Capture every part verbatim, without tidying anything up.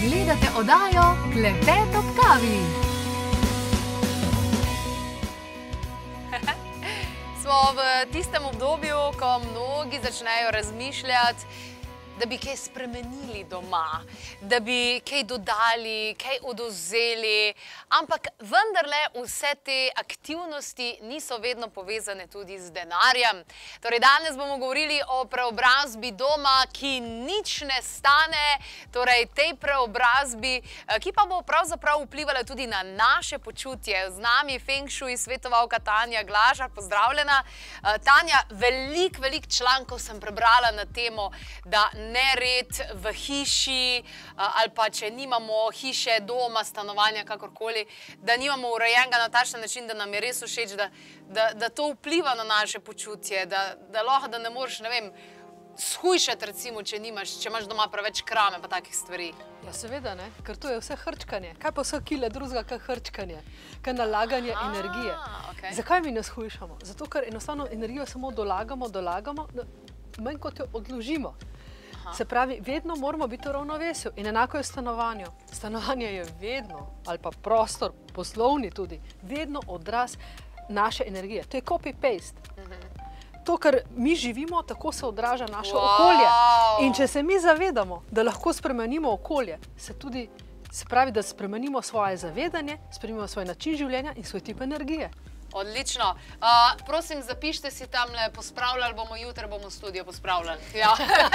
Gledate oddajo Klepet ob kavi. Smo v tistem obdobju, ko mnogi začnejo razmišljati, da bi kaj spremenili doma, da bi kaj dodali, kaj odvzeli, ampak vendarle vse te aktivnosti niso vedno povezane tudi z denarjem. Torej, danes bomo govorili o preobrazbi doma, ki nič ne stane, torej tej preobrazbi, ki pa bo pravzaprav vplivala tudi na naše počutje. Z nami Feng Shui svetovalka Tanja Glažar, pozdravljena. Tanja, velik, velik člankov sem prebrala na temo, da nered v hiši ali pa če nimamo hiše, doma, stanovanja, kakorkoli, da nimamo urejenega na takšen način, da nam je res všeč, da, da, da to vpliva na naše počutje, da, da lahko, da ne moreš, ne vem, shujšati recimo, če nimaš, če imaš doma preveč krame pa takih stvari. Ja, seveda, ne, ker to je vse hrčkanje. Kaj pa vse kile drugega, kaj hrčkanje, kaj nalaganje Aha, energije. okay. Zakaj mi ne shujšamo? Zato, ker enostavno energijo samo dolagamo, dolagamo, manj kot jo odložimo. Se pravi, vedno moramo biti v ravnovesju in enako je v stanovanju. Stanovanje je vedno, ali pa prostor, poslovni tudi, vedno odraz naše energije. To je copy-paste. To, kar mi živimo, tako se odraža naše Wow. okolje. In če se mi zavedamo, da lahko spremenimo okolje, se tudi, se pravi, da spremenimo svoje zavedanje, spremenimo svoj način življenja in svoj tip energije. Odlično. Uh, prosim, zapišite si tamle, pospravljali bomo, jutri bomo studio pospravljali. Ja.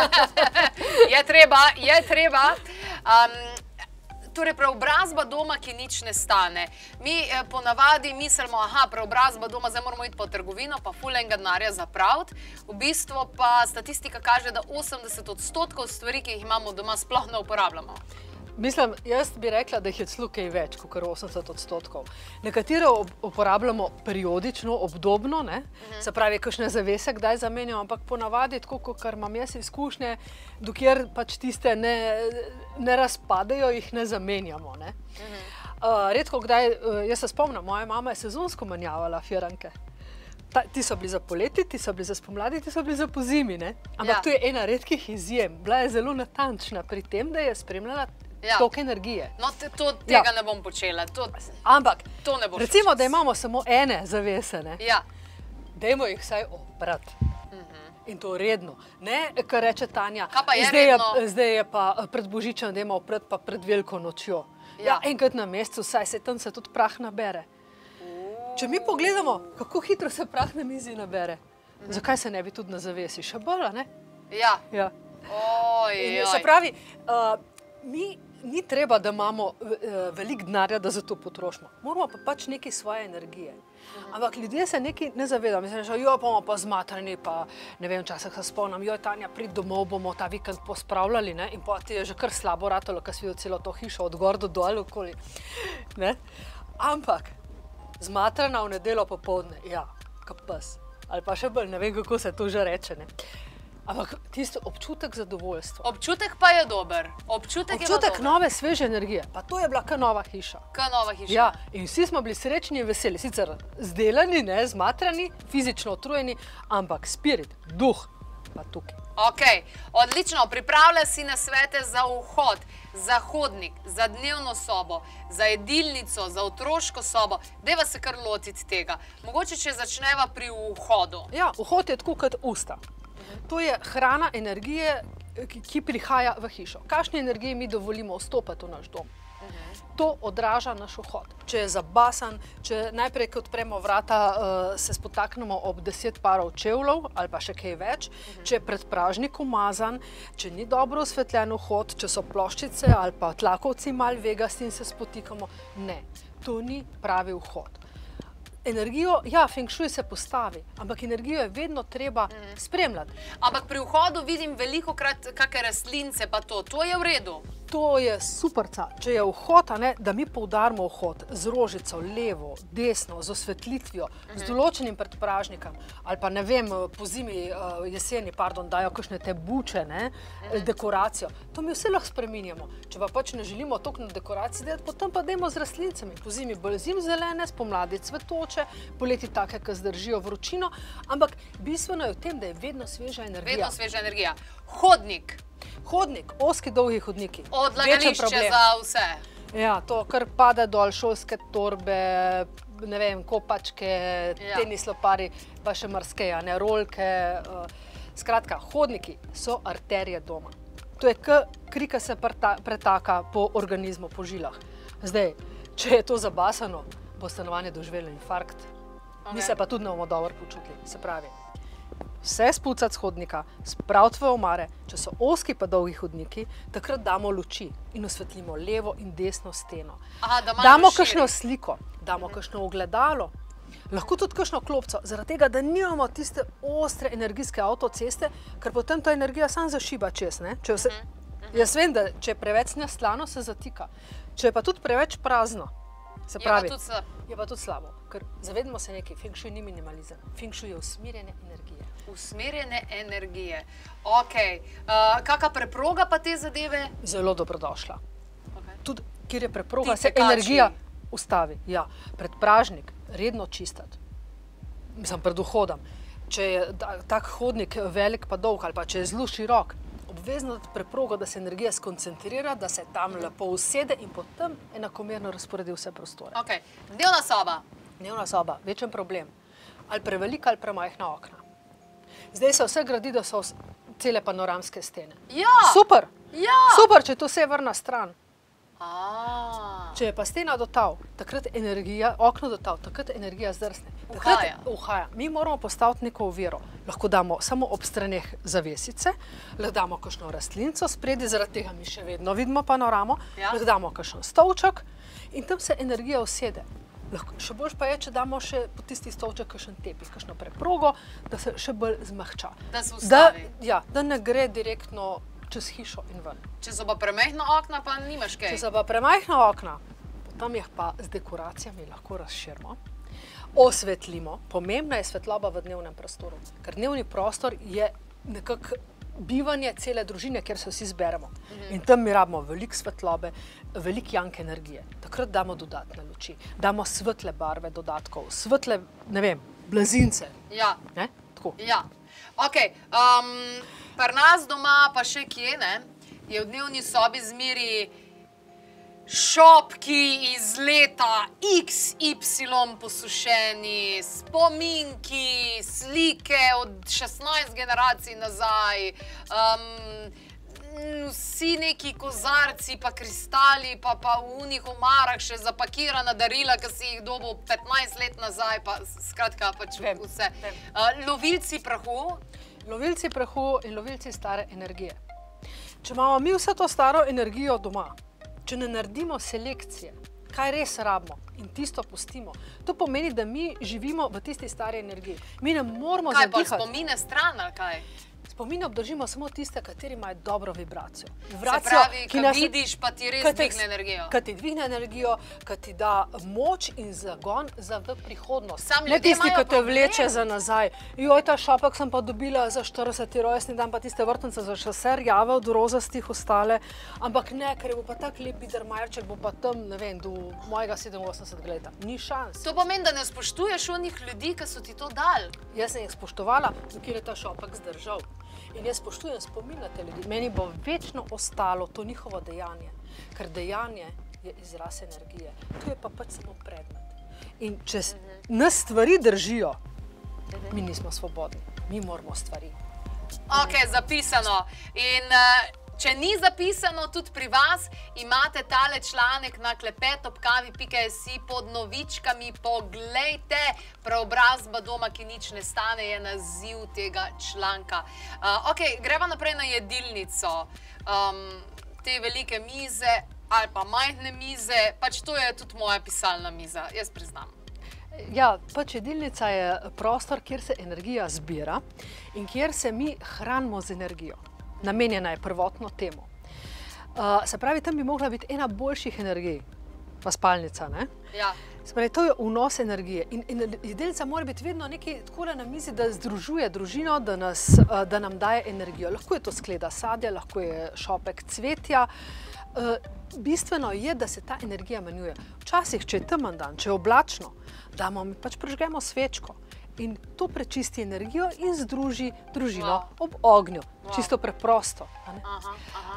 je treba, je treba. Um, torej, preobrazba doma, ki nič ne stane. Mi eh, ponavadi mislimo, aha, preobrazba doma, zdaj moramo iti po trgovino, pa ful enega denarja zapraviti. V bistvu pa statistika kaže, da osemdeset odstotkov stvari, ki jih imamo doma, sploh ne uporabljamo. Mislim, jaz bi rekla, da jih je celo kaj več, kot osemdeset odstotkov. Nekatere uporabljamo periodično, obdobno, ne? Mhm. Se pravi, kakšne zavese kdaj zamenjamo, ampak ponavadi, tako kot imam jaz izkušnje, dokler pač tiste ne, ne razpadejo, jih ne zamenjamo. Ne? Mhm. Uh, redko kdaj, uh, jaz se spomnim, moja mama je sezonsko menjavala firanke. Ta, ti so bili za poleti, ti so bili za spomladi, ti so bili za pozimi, ne? Ampak Ja. to je ena redkih izjem. Bila je zelo natančna pri tem, da je spremljala Ja. tok energije. No, te, to, tega Ja. ne bom počela. To, Ampak, to ne bo šlo recimo, čez. da imamo samo ene zavese, ne? Ja. Dajmo jih vsaj oprati. In to redno. Ne, kar reče Tanja, Kaj pa je zdaj, redno? je, zdaj je pa pred Božičem, dajmo oprati pa pred veliko nočjo. Ja. Ja. Ja, enkrat na mesecu, saj se tam se tudi prah nabere. Če mi pogledamo, kako hitro se prah na mizi nabere, mhm. zakaj se ne bi tudi na zavesi še bolj, ne? Ja. Ja. Oj, In, oj. se pravi, uh, mi ni treba, da imamo uh, veliko denarja, da za to potrošimo. Moramo pa pač nekaj svoje energije. Ampak ljudje se nekaj ne zavedajo. Mislim, že jo bomo pa zmatrani, pa ne vem, včasih se spomnim, joj, Tanja, prid domov, bomo ta vikend pospravljali, ne? In pa ti je že kar slabo ratalo, ker si videl celo to hišo od gor do dol okoli. Ne? Ampak zmatrana v nedeljo popoldne, ja, kot pes. Ali pa še bolj, ne vem, kako se to že reče, ne? Ampak tisto občutek zadovoljstva. Občutek pa je dober. Občutek, Občutek je pa dober. nove, sveže energije. Pa to je bila kar nova hiša. Kaj nova hiša? Ja, in vsi smo bili srečni in veseli. Sicer zdelani, ne, zmatrani, fizično utrujeni, ampak spirit, duh pa tukaj. Ok, odlično. Pripravlja si nasvete za vhod, za hodnik, za dnevno sobo, za jedilnico, za otroško sobo. Dajva se kar lotiti tega. Mogoče, če začneva pri vhodu. Ja, vhod je tako kot usta. To je hrana energije, ki, ki prihaja v hišo. Kakšni energiji mi dovolimo vstopati v naš dom? To odraža naš vhod. Če je zabasan, če najprej, ko odpremo vrata, uh, se spotaknemo ob deset parov čevljev ali pa še kaj več, če je pred pražnik umazan, če ni dobro osvetljen vhod, če so ploščice ali pa tlakovci malo vegasti in se spotikamo. Ne, to ni pravi vhod. Energijo, ja, Feng Shui se postavi, ampak energijo je vedno treba spremljati. Ampak pri vhodu vidim velikokrat kakšne rastlince, pa to. To je v redu. To je superca. Če je vhod, a ne, da mi poudarimo vhod z rožico, levo, desno, z osvetlitvijo, z določenim predpražnikom, ali pa ne vem, po zimi, jeseni, pardon, dajo kakšne te buče, ne, dekoracijo. To mi vse lahko spreminjamo. Če pa pač ne želimo toliko na dekoraciji delati, potem pa dajmo z rastlincami. Po zimi bolj zimzelene, spomladi cvetoče, poleti take, ki zdržijo vročino, ampak bistveno je v tem, da je vedno sveža energija. Vedno sveža energija. Hodnik. Hodnik, ozki, dolgi hodniki. Odlagališče za vse. Ja, to, kar pade dol, šolske torbe, ne vem, kopačke, Ja. tenis lopari, pa še marsikaj, ne, rolke. Uh, skratka, hodniki so arterije doma. To je k kri, ki se preta, pretaka po organizmu, po žilah. Zdaj, če je to zabasano, bo stanovanje doživelo infarkt. Okay. Mi se pa tudi ne bomo dobro počutili. Se pravi, vse spucati z hodnika, spraviti v omare, če so ozki pa dolgi hodniki, takrat damo luči in osvetlimo levo in desno steno. Aha, da malo damo širi. kakšno sliko, damo kakšno ogledalo, lahko tudi kakšno klopco, zaradi tega, da nimamo tiste ostre energijske avtoceste, ker potem ta energija sam zašiba čez. Ne? Če vse, jaz vem, da če je preveč neslano, se zatika. Če je pa tudi preveč prazno, se Je pravi, pa tudi slab. je pa tudi slabo. Ker zavedamo se nekaj, Feng Shui ni minimalizem, Feng Shui je usmerjene energije. Usmerjene energije. Ok. Uh, Kaka preproga pa te zadeve? Zelo dobrodošla. Okay. Tudi, kjer je preproga, Ti se tekači. energija ustavi. Ja, pred pražnik redno čistiti. Mislim, pred vhodom. Če je da, tak hodnik velik pa dolg ali pa če je zelo širok, obvezno dati preprogo, da se energija skoncentrira, da se tam lepo usede in potem enakomerno razporedi vse prostore. Ok. Dnevna soba. Dnevna soba, večen problem. Ali prevelika ali premajhna okna. Zdaj se vse gradi, da so vs- cele panoramske stene. Ja. Super! Ja. Super, če je to severna stran. A. Če je pa stena do tav, takrat energija, okno do tav, takrat energija zdrsne. Takrat Uhaja. uhaja. Mi moramo postaviti neko oviro. Lahko damo samo ob straneh zavesice, lahko damo kakšno rastlinco spredi, zaradi tega mi še vedno vidimo panoramo, Ja. lahko damo kakšen stolček in tam se energija usede. Lahko, še boljš pa je, če damo še po tisti stolček kakšen tepih, kakšno preprogo, da se še bolj zmehča. Da se Da, ustavi. ja, da ne gre direktno čez hišo in ven. Če so pa premehna okna, pa nimaš kaj. Če so pa premajhna okna, potem jih pa z dekoracijami lahko razširimo, osvetlimo. Pomembna je svetloba v dnevnem prostoru, ker dnevni prostor je nekako bivanje cele družine, kjer se vsi zberemo. Mhm. In tam mi rabimo veliko svetlobe, veliko janke energije. Takrat damo dodatne luči, damo svetle barve dodatkov, svetle, ne vem, blazince. Ja. Ne? Tako. Ja. Ok. Um, pri nas doma, pa še kje, ne, je v dnevni sobi zmeri šopki iz leta iks ipsilon posušeni, spominki, slike od šestnajst generacij nazaj, um, vsi neki kozarci, pa kristali, pa, pa v unih omarah še zapakirana darila, ki si jih dobil petnajst let nazaj, pa skratka pač Vem, vse. vem. Uh, lovilci prahu, Lovilci prahu in lovilci stare energije. Če imamo mi vso to staro energijo doma, če ne naredimo selekcije, kaj res rabimo in tisto pustimo, to pomeni, da mi živimo v tisti stari energiji. Mi ne moramo kaj pa zadihati. spomine stran ali kaj? Spomine obdržimo samo tiste, kateri imajo dobro vibracijo. Se Vibracijo, pravi, ki nas- vidiš, pa ti res ki te- dvigne energijo. Ki ti dvigne energijo, ki ti da moč in zagon za v prihodnost. Sam Ne ljudje tisti, imajo ki te problem. vleče za nazaj. Joj, ta šopek sem pa dobila za štirideseti rojstni dan, pa tiste vrtnice za še rjave od rozastih ostale. Ampak ne, ker bo pa tak lep bidermajerček, bo pa tam, ne vem, do mojega sedeminosemdesetega leta. Ni šans. To pomeni, da ne spoštuješ onih ljudi, ki so ti to dali. Jaz sem jih spoštovala, dokler je ta šopek zdržal. In jaz spoštujem spomin na te ljudi. Meni bo večno ostalo to njihovo dejanje, ker dejanje je izraz energije. To je pa pač samo predmet. In če s- nas stvari držijo, mi nismo svobodni. Mi moramo stvari. Ok, zapisano. In uh, če ni zapisano tudi pri vas, imate tale članek na klepetopkavi pika si pod novičkami. Poglejte, preobrazba doma, ki nič ne stane, je naziv tega članka. Uh, ok, greva naprej na jedilnico. Um, te velike mize ali pa majhne mize, pač to je tudi moja pisalna miza, jaz priznam. Ja, pač jedilnica je prostor, kjer se energija zbira in kjer se mi hranimo z energijo. Namenjena je prvotno temu. Uh, se pravi, tam bi mogla biti ena boljših energij, pa spalnica, ne? Ja. Se pravi, to je vnos energije in, in jedilnica mora biti vedno nekaj takole na mizi, da združuje družino, da, nas, uh, da nam daje energijo. Lahko je to skleda sadja, lahko je šopek cvetja. Uh, bistveno je, da se ta energija menjuje. Včasih, če je temen dan, če je oblačno, damo mi pač prižgemo svečko. In to prečisti energijo in združi družino Wow. ob ognju. Wow. Čisto preprosto. A ne? Aha, aha.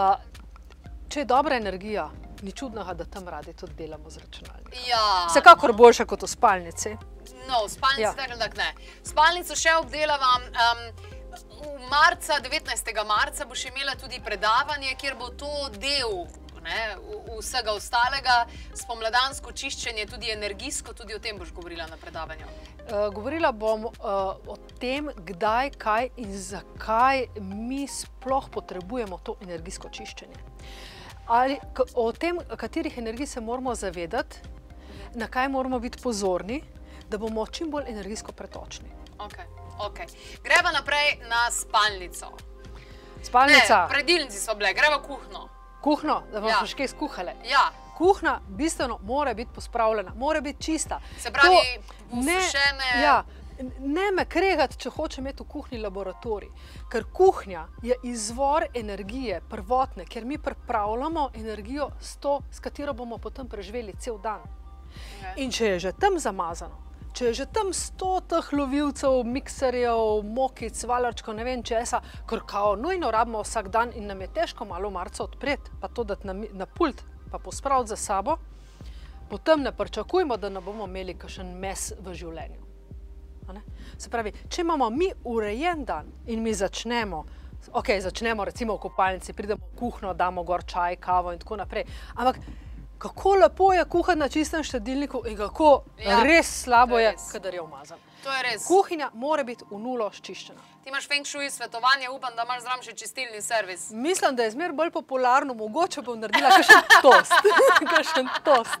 Uh, če je dobra energija, ni čudnega, da tam radi tudi delamo z računalnikom. Ja. Vsekakor boljša kot v spalnici. No, v spalnici Ja. tako tak ne. Spalnico še obdelavam. Um, v marca, devetnajstega marca boš imela tudi predavanje, kjer bo to del ne, v- vsega ostalega, spomladansko čiščenje, tudi energijsko, tudi o tem boš govorila na predavanju. Uh, govorila bom uh, o tem, kdaj, kaj in zakaj mi sploh potrebujemo to energijsko čiščenje. Ali, k, o tem, katerih energij se moramo zavedati, na kaj moramo biti pozorni, da bomo čim bolj energijsko pretočni. Okay, okay. Greva naprej na spalnico. Spalnica, Ne, predilnici so bile, greva v kuhno. kuhno, da bomo Ja. še kaj skuhale. Ja, Kuhna bistveno mora biti pospravljena, mora biti čista. se pravi, To ne- usušene... Ja, ne me kregati, če hočem imeti v kuhinji laboratorij, ker kuhinja je izvor energije, prvotne, ker mi pripravljamo energijo s to, s katero bomo potem preživeli cel dan. Okay. In če je že tam zamazano, če je že tam sto teh lovilcev, mikserjev, mokic, valarčkov, ne vem česa, ker kao nujno rabimo vsak dan in nam je težko malo marca odpreti, pa to dati na, mi- na pult, pa pospraviti za sabo, potem ne pričakujmo, da ne bomo imeli kakšen mes v življenju. A ne? Se pravi, če imamo mi urejen dan in mi začnemo, ok, začnemo recimo v kopalnici, pridemo v kuhno, damo gor čaj, kavo in tako naprej, ampak kako lepo je kuhati na čistem štedilniku in kako Ja, res slabo to je je, res. kadar je umazan. To je res. Kuhinja mora biti v nulo sčiščena. Ti imaš feng shui svetovanje, upam, da imaš zraven še čistilni servis. Mislim, da je zmer bolj popularno, mogoče bom naredila kakšen tost. kakšen tost.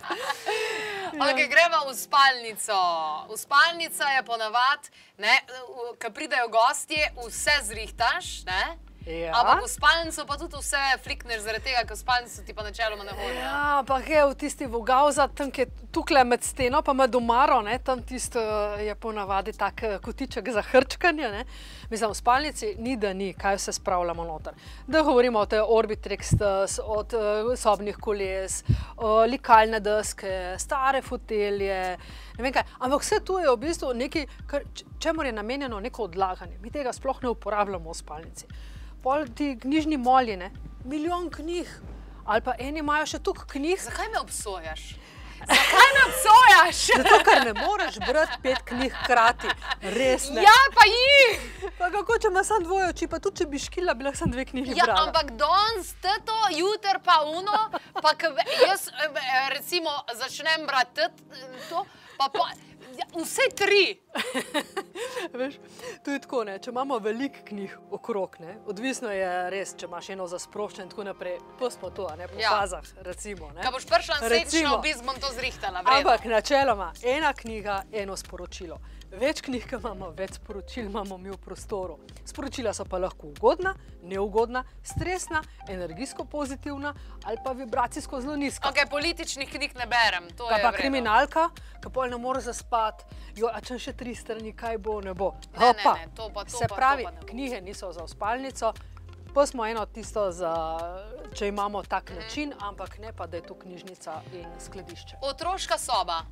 Okay, greva v spalnico. V spalnica je ponavad, ne, ko pridejo gostje, vse zrihtaš, ne? Ja. Ampak v spalnico pa tudi vse flikneš, zaradi tega, ker v spalnico ti pa načeloma ne hodi. ne. Ja, pa je v tisti vogavza, tam je tukaj med steno, pa med omaro, ne, tam tisto je ponavadi tak eh, kotiček za hrčkanje. Ne. Mislim, v spalnici ni da ni, kaj vse spravljamo noter. Da govorimo od Orbitrix, od uh, sobnih koles, uh, likalne deske, stare fotelje, ne vem kaj. Ampak vse to je v bistvu nekaj, kar, č- čemur je namenjeno neko odlaganje. Mi tega sploh ne uporabljamo v spalnici. Pol ti knjižni molji, ne, milijon knjig, ali pa eni imajo še toliko knjig, Zakaj me obsojaš? Zakaj me obsojaš? zato ker ne moreš brati pet knjig hkrati, res ne. Ja, pa jih! Pa kako, če ima samo dvoje oči, pa tudi če bi škila, bi lahko samo dve knjigi Ja, brala. ampak danes to, jutr pa uno, pa ko ve- jaz eh, recimo začnem brati to, pa, pa ja, vse tri. Veš, to je tako, ne, če imamo veliko knjig okrog, ne, odvisno je res, če imaš eno za sproščen in tako naprej, pustimo to, a ne, po Ja. fazah, recimo. Ne. Ko boš prišla na središčno Recimo. obisk, bom to zrihtala. vredno. Ampak načeloma, ena knjiga, eno sporočilo. Več knjig, ki imamo, več sporočil imamo mi v prostoru. Sporočila so pa lahko ugodna, neugodna, stresna, energijsko pozitivna ali pa vibracijsko zelo nizka. Ok, političnih knjig ne berem, to Kaj je pa v redu. kriminalka, ki pol ne more zaspati, jo, a če še tri strani, kaj bo, ne bo. Ne, ne, Opa. ne, to pa- to Se pa- to pravi, pa ne bo. knjige niso za v spalnico, pa smo eno tisto, za, če imamo tak Mhm. način, ampak ne pa, da je to knjižnica in skladišče. Otroška soba.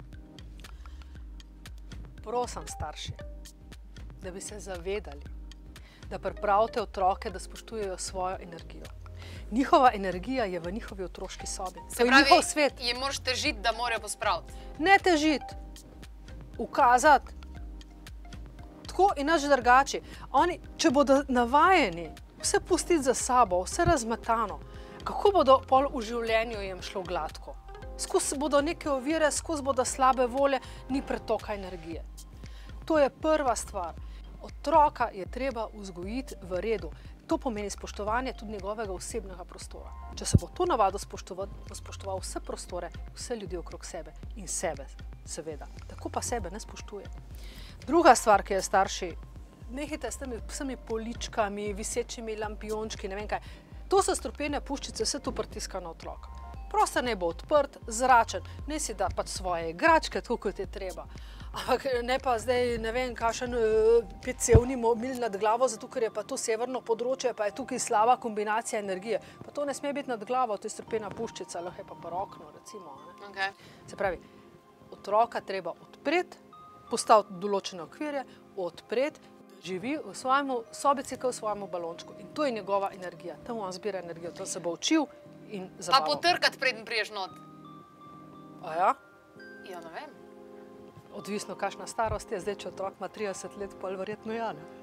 Prosim, starši, da bi se zavedali, da pripravite otroke, da spoštujejo svojo energijo. Njihova energija je v njihovi otroški sobi. To Se je pravi, njihov svet. jim moraš težiti, da morajo pospraviti. Ne težiti, ukazati, tako in naš drugače. Oni, če bodo navajeni vse pustiti za sabo, vse razmetano, kako bodo pol v življenju jim šlo gladko? Skozi bodo neke ovire, skozi bodo slabe volje, ni pretoka energije. To je prva stvar. Otroka je treba vzgojiti v redu. To pomeni spoštovanje tudi njegovega osebnega prostora. Če se bo to navadil spoštovati, bo spoštoval vse prostore, vse ljudi okrog sebe in sebe, seveda. Tako pa sebe ne spoštuje. Druga stvar, ki je starši, nehajte s temi vsemi poličkami, visečimi lampiončki, ne vem kaj. To so strupene puščice, vse to pritiska na otroka. Prostor naj bo odprt, zračen, ne si da pač svoje igračke, tako kot je treba. Ampak ne pa zdaj, ne vem, kakšen uh, petcevni mobil nad glavo, zato ker je pa to severno področje, pa je tukaj slaba kombinacija energije. Pa to ne sme biti nad glavo, to je strupena puščica, lahko je pa par okno, recimo. Ne? Okay. Se pravi, otroka treba odpreti, postaviti določene okvirje, odpreti, živi v svojem sobici, kot v svojem balončku. In to je njegova energija. Tam on zbira energijo, to se bo učil in Pa zabaval. potrkati, preden priješ not. A ja? Ja, ne vem. Odvisno, kakšna starost je. Zdaj, če otrok ima trideset let, pol verjetno ja, ne?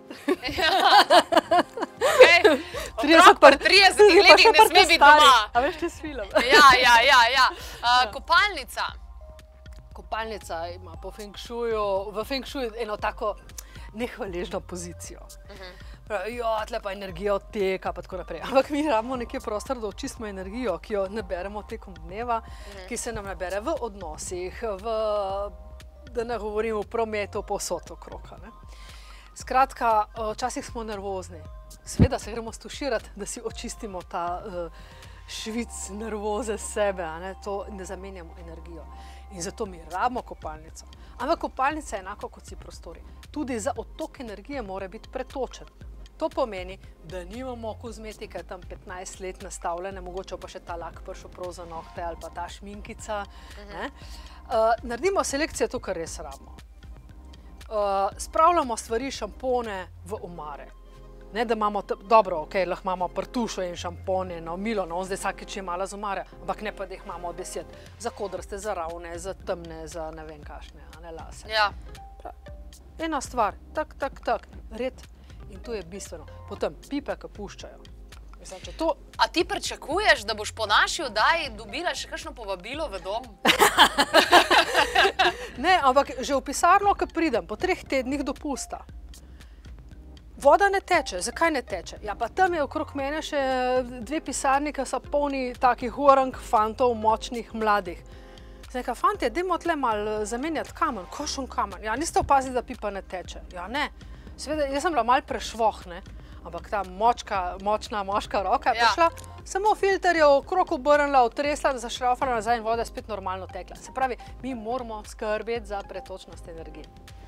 Okay. Otrok pri tridesetih letih ne sme biti doma. A veš, te s film? Ja, ja, ja, ja. Uh, kopalnica. Kopalnica ima po feng shuju, v feng shuju eno tako nehvaležno pozicijo. Pravi, jo, tle pa energija odteka, pa tako naprej. Ampak mi rabimo nekje prostor, da očistimo energijo, ki jo naberemo tekom dneva, ki se nam nabere v odnosih, v, da ne govorim v prometu, povsod okrog. Ne? Skratka, včasih smo nervozni. Seveda se gremo stuširati, da si očistimo ta uh, švic nervoze sebe, a ne? To ne zamenjamo energijo. In zato mi rabimo kopalnico. Ampak kopalnica je enako kot si prostori. Tudi za odtok energije mora biti pretočen. To pomeni, da nimamo kozmetike tam petnajst let nastavljene, mogoče pa še ta lak pršel prav za nohte ali pa ta šminkica. Ne? Uh, naredimo selekcijo to, kar res rabimo. Uh, spravljamo stvari, šampone v omare. Ne, da imamo, dobro, ok, lahko imamo prtušo in šampone, no, milo, no, zdaj vsakič je mala z omare, ampak ne pa, da jih imamo deset. Za kodraste, za ravne, za temne, za ne vem kašne, a ne lase. Ja. Ena stvar, tak, tak, tak, red. In to je bistveno. Potem pipe, ki puščajo. Mislim, če to... A ti pričakuješ, da boš po naši oddaji dobila še kakšno povabilo v dom? Ne, ampak že v pisarno, ko pridem, po treh tednih dopusta, voda ne teče. Zakaj ne teče? Ja, pa tam je okrog mene še dve pisarni, ki so polni takih orang fantov, močnih, mladih. Zdaj, ka, fantje, dajmo tle malo zamenjati kamen, košen kamen. Ja, niste opazili, da pipa ne teče? Ja, ne. Seveda, jaz sem bila malo prešvoh, ne? Ampak ta močka, močna moška roka je prišla, ja. Samo filter je okrog obrnila, otresla, zašraufala nazaj in voda je spet normalno tekla. Se pravi, mi moramo skrbeti za pretočnost energije.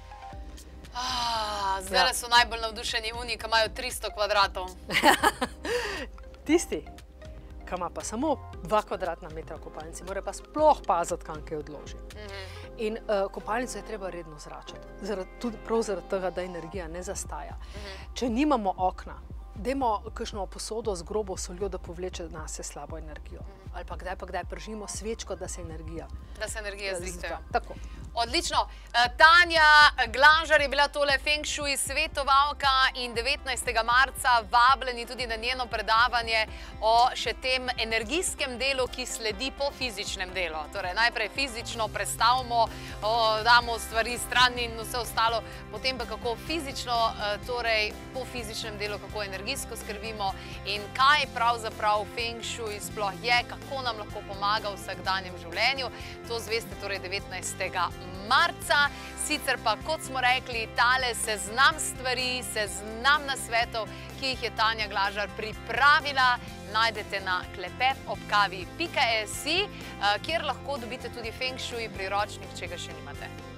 Ah, zdaj ja. So najbolj navdušeni oni, ki imajo tristo kvadratov. Tisti, ki ima pa samo dva kvadratna metra v kopalnici, mora pa sploh paziti, kam kaj odloži. Mm-hmm. In uh, kopalnico je treba redno zračati, zaradi, tudi prav zaradi tega, da energija ne zastaja. Mm-hmm. Če nimamo okna, dajmo kakšno posodo z grobo soljo, da povleče nase slabo energijo. Mm-hmm. Ali pa kdaj pa kdaj pržimo svečko, da se energija... Da se energija zrihtajo. Tako. Odlično. Tanja Glažar je bila tole Feng Shui svetovalka in devetnajstega marca vabljeni tudi na njeno predavanje o še tem energijskem delu, ki sledi po fizičnem delu. Torej, najprej fizično prestavimo, damo stvari stran in vse ostalo, potem pa kako fizično, torej po fizičnem delu, kako energijsko skrbimo in kaj pravzaprav Feng Shui sploh je, kako nam lahko pomaga v vsakdanjem življenju. To zveste torej devetnajstega marca. Sicer pa, kot smo rekli, tale seznam stvari, seznam nasvetov, ki jih je Tanja Glažar pripravila, najdete na klepet ob kavi pika si, kjer lahko dobite tudi Feng Shui priročnik, če ga še nimate.